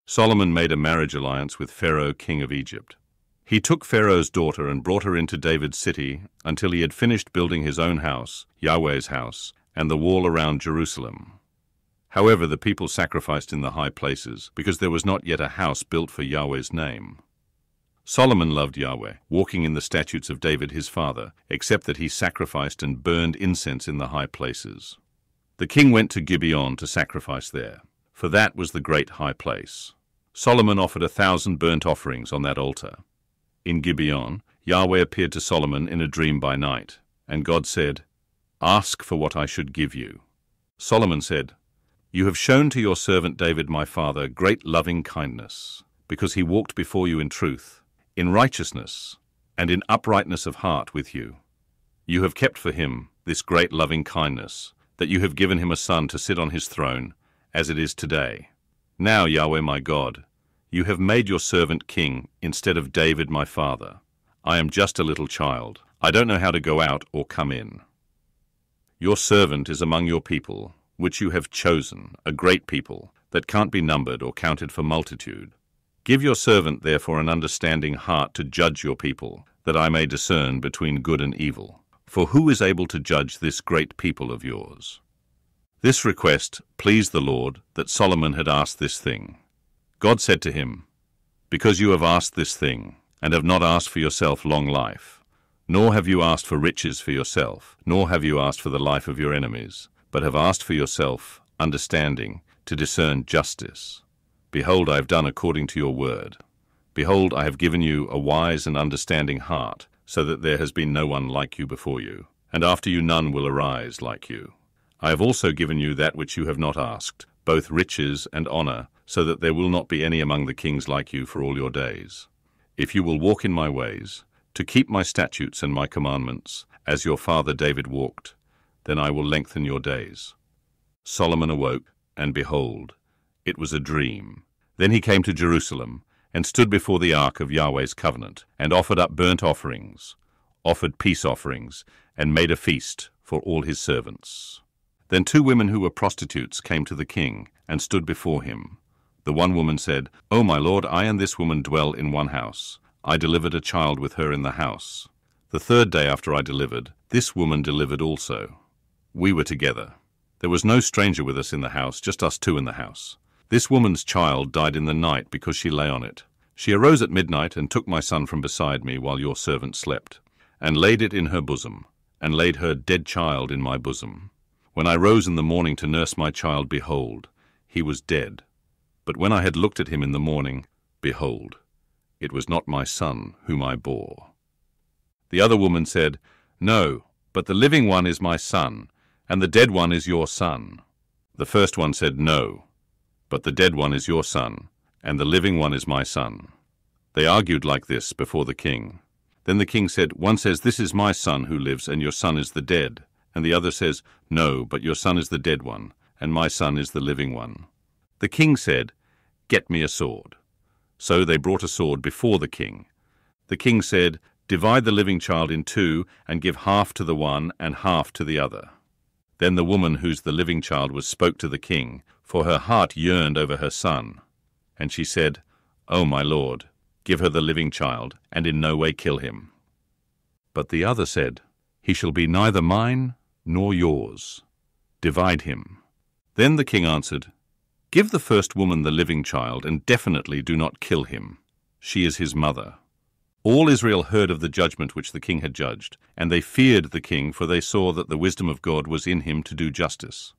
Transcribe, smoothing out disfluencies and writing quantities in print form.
Solomon made a marriage alliance with Pharaoh, king of Egypt. He took Pharaoh's daughter and brought her into David's city until he had finished building his own house, Yahweh's house, and the wall around Jerusalem. However, the people sacrificed in the high places, because there was not yet a house built for Yahweh's name. Solomon loved Yahweh, walking in the statutes of David his father, except that he sacrificed and burned incense in the high places. The king went to Gibeon to sacrifice there, for that was the great high place. Solomon offered 1,000 burnt offerings on that altar. In Gibeon, Yahweh appeared to Solomon in a dream by night, and God said, "Ask for what I should give you." Solomon said, "You have shown to your servant David my father great loving kindness, because he walked before you in truth, in righteousness, and in uprightness of heart with you. You have kept for him this great loving kindness, that you have given him a son to sit on his throne, as it is today. Now, Yahweh my God, you have made your servant king instead of David my father. I am just a little child. I don't know how to go out or come in. Your servant is among your people, which you have chosen, a great people, that can't be numbered or counted for multitude. Give your servant, therefore, an understanding heart to judge your people, that I may discern between good and evil. For who is able to judge this great people of yours?" This request pleased the Lord, that Solomon had asked this thing. God said to him, "Because you have asked this thing, and have not asked for yourself long life, nor have you asked for riches for yourself, nor have you asked for the life of your enemies, but have asked for yourself understanding to discern justice. Behold, I have done according to your word. Behold, I have given you a wise and understanding heart, so that there has been no one like you before you, and after you none will arise like you. I have also given you that which you have not asked, both riches and honor, so that there will not be any among the kings like you for all your days. If you will walk in my ways, to keep my statutes and my commandments, as your father David walked, then I will lengthen your days." Solomon awoke, and behold, it was a dream. Then he came to Jerusalem, and stood before the ark of Yahweh's covenant, and offered up burnt offerings, offered peace offerings, and made a feast for all his servants. Then 2 women who were prostitutes came to the king, and stood before him. The one woman said, "O my lord, I and this woman dwell in one house. I delivered a child with her in the house. The 3rd day after I delivered, this woman delivered also. We were together. There was no stranger with us in the house, just us 2 in the house. This woman's child died in the night because she lay on it. She arose at midnight and took my son from beside me while your servant slept, and laid it in her bosom, and laid her dead child in my bosom. When I rose in the morning to nurse my child, behold, he was dead. But when I had looked at him in the morning, behold, it was not my son whom I bore." The other woman said, "No, but the living one is my son, and the dead one is your son." The first one said, "No, but the dead one is your son, and the living one is my son." They argued like this before the king. Then the king said, "One says, 'This is my son who lives, and your son is the dead.' And the other says, 'No, but your son is the dead one, and my son is the living one.' The king said, 'Get me a sword.' So they brought a sword before the king. The king said, 'Divide the living child in 2, and give half to the one and half to the other.' Then the woman whose the living child was spoke to the king, for her heart yearned over her son. And she said, 'O my lord, give her the living child, and in no way kill him.' But the other said, 'He shall be neither mine nor yours. Divide him.' Then the king answered, 'Give the first woman the living child, and definitely do not kill him. She is his mother.' All Israel heard of the judgment which the king had judged, and they feared the king, for they saw that the wisdom of God was in him to do justice.